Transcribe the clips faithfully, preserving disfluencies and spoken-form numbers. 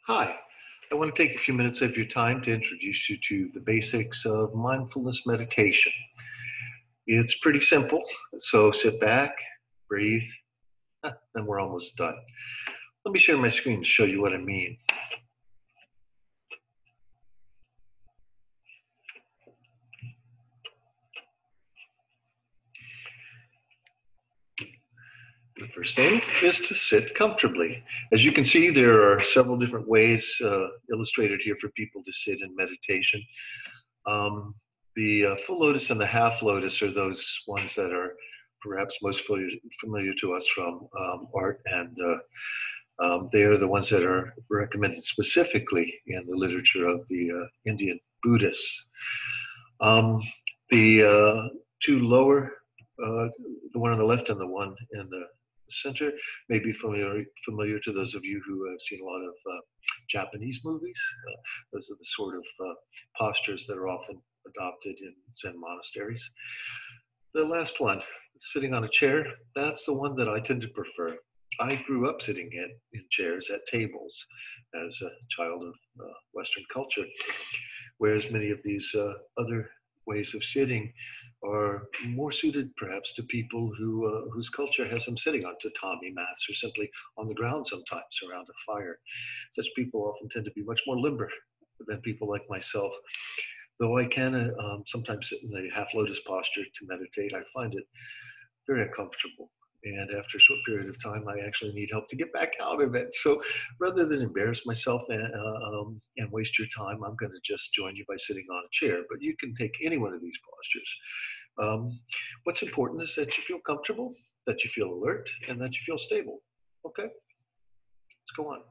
Hi, I want to take a few minutes of your time to introduce you to the basics of mindfulness meditation. It's pretty simple, so sit back, breathe, and we're almost done. Let me share my screen to show you what I mean. The first thing is to sit comfortably. As you can see, there are several different ways uh, illustrated here for people to sit in meditation. Um, the uh, full lotus and the half lotus are those ones that are perhaps most familiar, familiar to us from um, art, and uh, um, they are the ones that are recommended specifically in the literature of the uh, Indian Buddhists. Um, the uh, two lower, uh, the one on the left and the one in the center, may be familiar familiar to those of you who have seen a lot of uh, Japanese movies. Uh, those are the sort of uh, postures that are often adopted in Zen monasteries. The last one, sitting on a chair, that's the one that I tend to prefer. I grew up sitting in, in chairs at tables as a child of uh, Western culture, whereas many of these uh, other ways of sitting are more suited perhaps to people who uh, whose culture has them sitting on tatami mats or simply on the ground sometimes around a fire. Such people often tend to be much more limber than people like myself. Though I can uh, um, sometimes sit in the half lotus posture to meditate, I find it very uncomfortable. And after a short period of time, I actually need help to get back out of it. So rather than embarrass myself and, uh, um, and waste your time, I'm going to just join you by sitting on a chair. But you can take any one of these postures. Um, what's important is that you feel comfortable, that you feel alert, and that you feel stable. Okay, let's go on.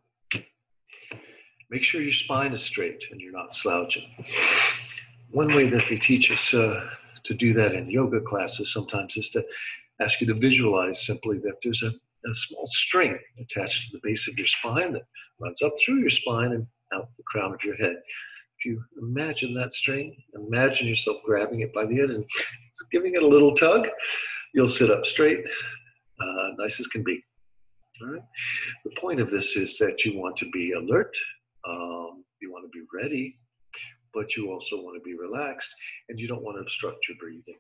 Make sure your spine is straight and you're not slouching. One way that they teach us uh, to do that in yoga classes sometimes is to ask you to visualize simply that there's a, a small string attached to the base of your spine that runs up through your spine and out the crown of your head. If you imagine that string, imagine yourself grabbing it by the end and giving it a little tug, you'll sit up straight, uh, nice as can be. All right. The point of this is that you want to be alert, um, you want to be ready, but you also want to be relaxed, and you don't want to obstruct your breathing.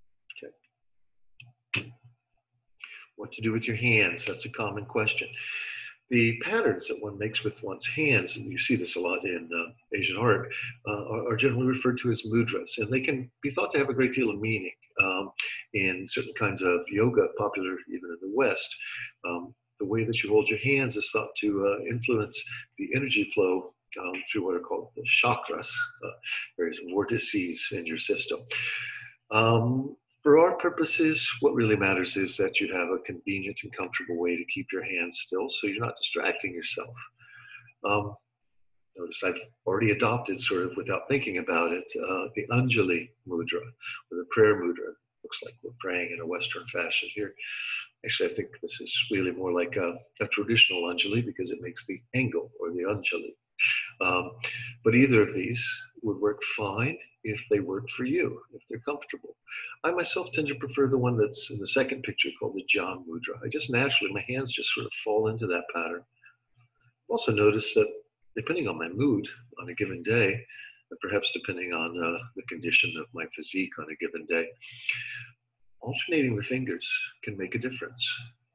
Okay. What to do with your hands? That's a common question. The patterns that one makes with one's hands, and you see this a lot in uh, Asian art, uh, are, are generally referred to as mudras, and they can be thought to have a great deal of meaning um, in certain kinds of yoga, popular even in the West. Um, the way that you hold your hands is thought to uh, influence the energy flow um, through what are called the chakras, uh, various vortices in your system. Um, for our purposes, what really matters is that you have a convenient and comfortable way to keep your hands still so you're not distracting yourself. Um, notice I've already adopted, sort of without thinking about it, uh, the Anjali mudra, or the prayer mudra. Looks like we're praying in a Western fashion here. Actually, I think this is really more like a, a traditional Anjali because it makes the angle, or the Anjali. Um, but either of these would work fine if they work for you, if they're comfortable. I myself tend to prefer the one that's in the second picture called the Jhana Mudra. I just naturally, my hands just sort of fall into that pattern. Also notice that depending on my mood on a given day, and perhaps depending on uh, the condition of my physique on a given day, alternating the fingers can make a difference.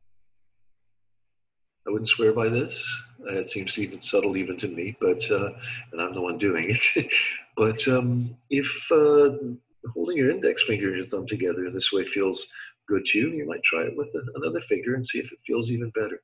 I wouldn't swear by this. Uh, it seems even subtle even to me, but uh, and I'm the one doing it. but um, if uh, holding your index finger and your thumb together in this way feels good to you, you might try it with a, another finger and see if it feels even better.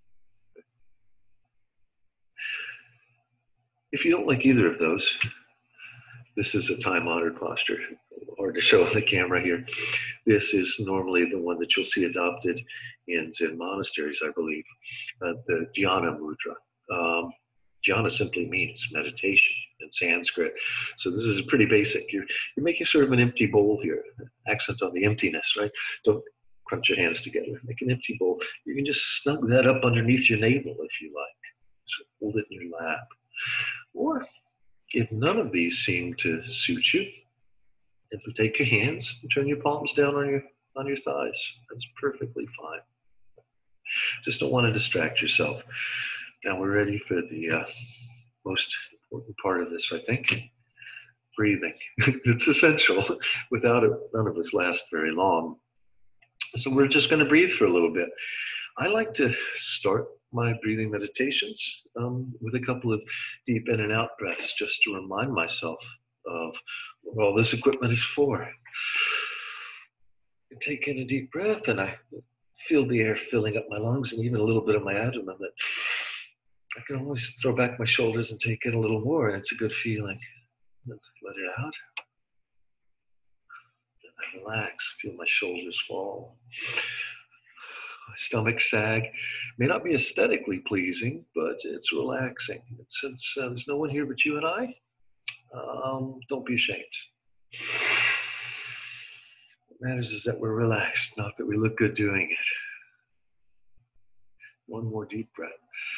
If you don't like either of those, this is a time-honored posture. Hard to show on the camera here. This is normally the one that you'll see adopted in Zen monasteries, I believe, uh, the Dhyana Mudra. Um, Dhyana simply means meditation in Sanskrit. So this is pretty basic. You're, you're making sort of an empty bowl here, accent on the emptiness, right? Don't crunch your hands together. Make an empty bowl. You can just snug that up underneath your navel if you like. So hold it in your lap. Or if none of these seem to suit you, simply take your hands and turn your palms down on your on your thighs. That's perfectly fine. Just don't want to distract yourself. Now we're ready for the uh, most important part of this, I think. Breathing. It's essential. Without it, none of us last very long. So we're just going to breathe for a little bit. I like to start my breathing meditations um, with a couple of deep in and out breaths just to remind myself of what all this equipment is for. I take in a deep breath and I feel the air filling up my lungs and even a little bit of my abdomen that I can always throw back my shoulders and take in a little more, and it's a good feeling. And let it out. Then I relax, feel my shoulders fall. My stomach sag. May not be aesthetically pleasing, but it's relaxing. And since uh, there's no one here but you and I, um, don't be ashamed. What matters is that we're relaxed, not that we look good doing it. One more deep breath.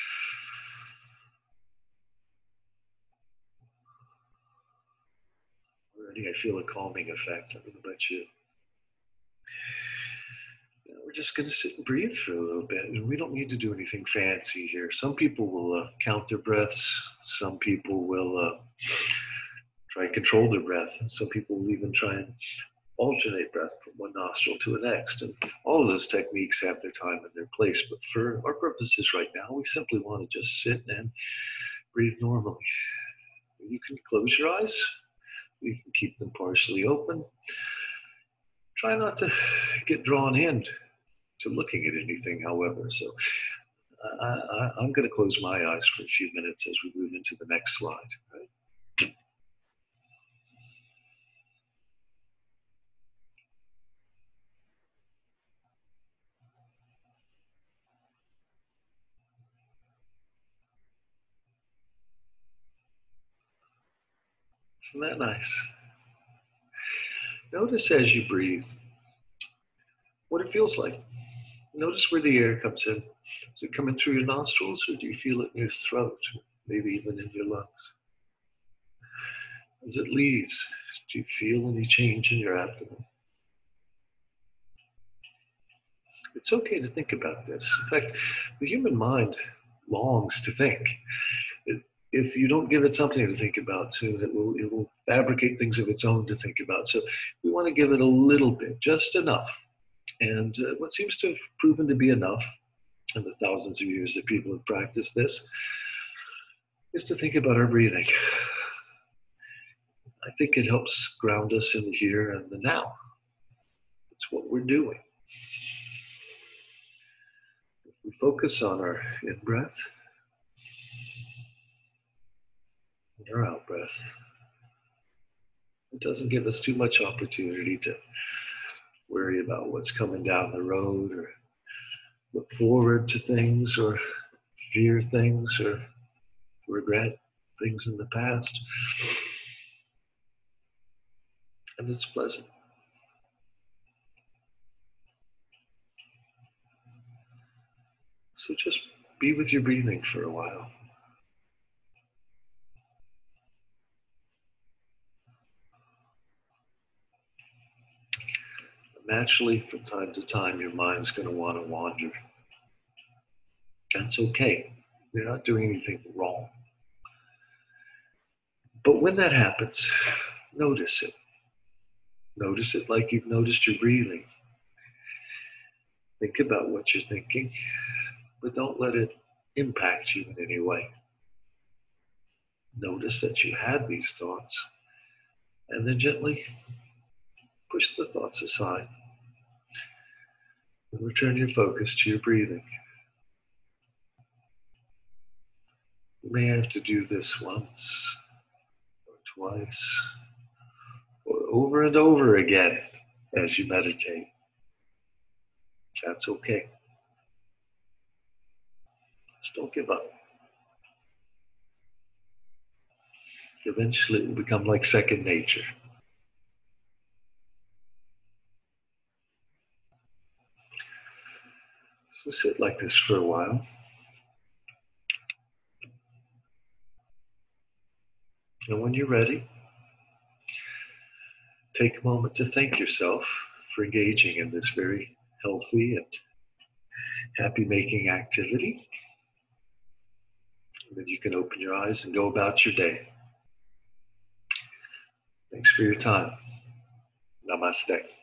Already I feel a calming effect. I don't know about you. Now we're just going to sit and breathe for a little bit, and we don't need to do anything fancy here. Some people will uh, count their breaths. Some people will uh, try and control their breath. Some people will even try and alternate breath from one nostril to the next. And all of those techniques have their time and their place. But for our purposes right now, we simply want to just sit and breathe normally. You can close your eyes. You can keep them partially open. Try not to get drawn in to looking at anything, however. So I, I, I'm going to close my eyes for a few minutes as we move into the next slide. Right? Isn't that nice? Notice as you breathe what it feels like. Notice where the air comes in. Is it coming through your nostrils, or do you feel it in your throat, maybe even in your lungs? As it leaves, do you feel any change in your abdomen? It's okay to think about this. In fact, the human mind longs to think. It, if you don't give it something to think about soon, it will, it will fabricate things of its own to think about. So we want to give it a little bit, just enough. And uh, what seems to have proven to be enough in the thousands of years that people have practiced this is to think about our breathing. I think it helps ground us in the here and the now. It's what we're doing. If we focus on our in-breath and our out-breath, it doesn't give us too much opportunity to worry about what's coming down the road, or look forward to things, or fear things, or regret things in the past. And it's pleasant. So just be with your breathing for a while. Naturally, from time to time, your mind's going to want to wander. That's okay. You're not doing anything wrong. But when that happens, notice it. Notice it like you've noticed your breathing. Think about what you're thinking, but don't let it impact you in any way. Notice that you had these thoughts, and then gently push the thoughts aside. And return your focus to your breathing. You may have to do this once, or twice, or over and over again as you meditate. That's okay. Just don't give up. Eventually it will become like second nature. So sit like this for a while. And when you're ready, take a moment to thank yourself for engaging in this very healthy and happy-making activity. And then you can open your eyes and go about your day. Thanks for your time. Namaste.